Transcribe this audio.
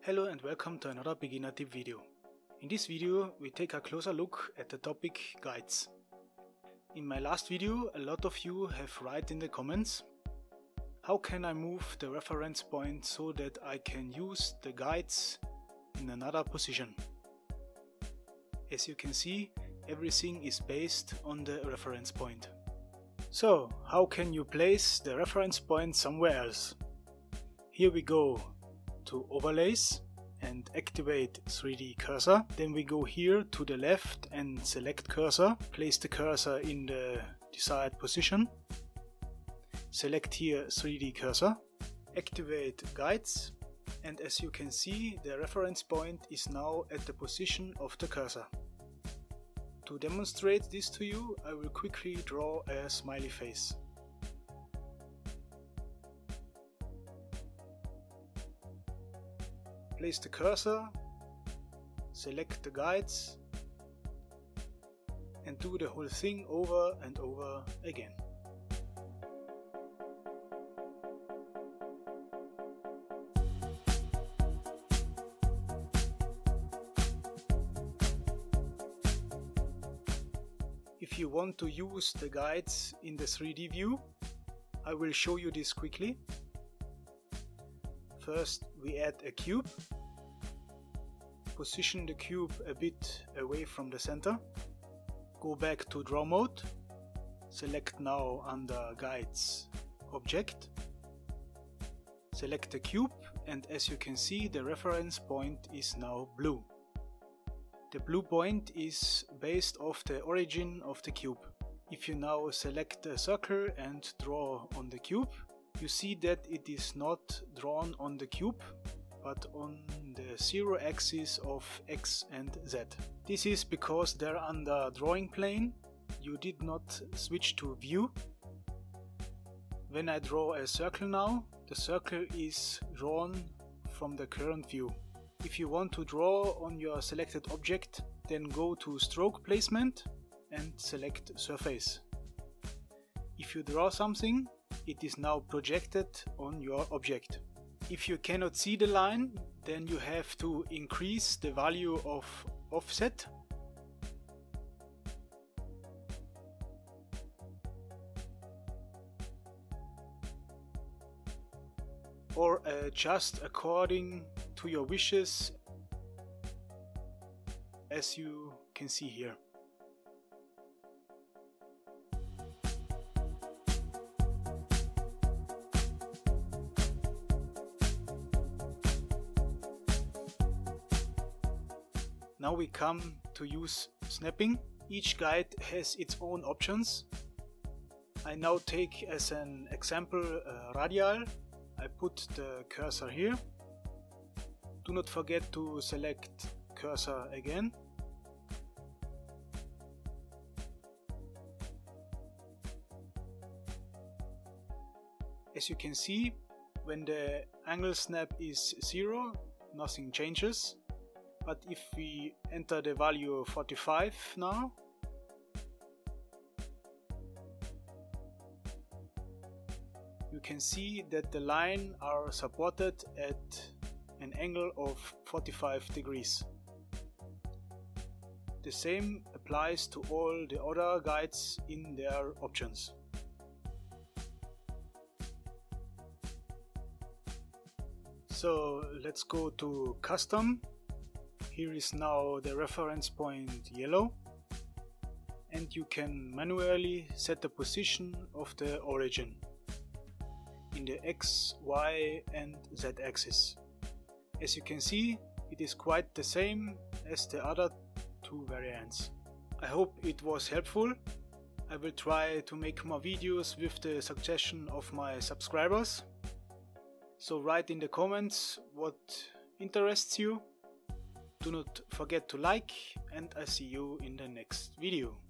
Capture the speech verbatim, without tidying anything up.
Hello and welcome to another beginner tip video. In this video we take a closer look at the topic guides. In my last video a lot of you have written in the comments, how can I move the reference point so that I can use the guides in another position? As you can see, everything is based on the reference point. So, how can you place the reference point somewhere else? Here we go to Overlays and activate three D Cursor. Then we go here to the left and select Cursor. Place the cursor in the desired position. Select here three D Cursor. Activate Guides. And as you can see, the reference point is now at the position of the cursor. To demonstrate this to you, I will quickly draw a smiley face. Place the cursor, select the guides, and do the whole thing over and over again. If you want to use the guides in the three D view, I will show you this quickly. First we add a cube, position the cube a bit away from the center, go back to draw mode, select now under guides object, select the cube, and as you can see the reference point is now blue. The blue point is based off the origin of the cube. If you now select the circle and draw on the cube, you see that it is not drawn on the cube, but on the zero axis of X and Z. This is because there under drawing plane you did not switch to view. When I draw a circle now, the circle is drawn from the current view. If you want to draw on your selected object, then go to stroke placement and select surface. If you draw something, it is now projected on your object. If you cannot see the line, then you have to increase the value of offset. Or adjust according to your wishes, as you can see here. Now we come to use snapping. Each guide has its own options. I now take as an example a radial. I put the cursor here. Do not forget to select cursor again. As you can see, when the angle snap is zero, nothing changes. But if we enter the value forty-five now, you can see that the line are supported at an angle of forty-five degrees. The same applies to all the other guides in their options. So let's go to custom. Here is now the reference point yellow, and you can manually set the position of the origin in the X, Y and Z axis. As you can see, it is quite the same as the other two variants. I hope it was helpful. I will try to make more videos with the suggestion of my subscribers. So write in the comments what interests you. Do not forget to like, and I see you in the next video.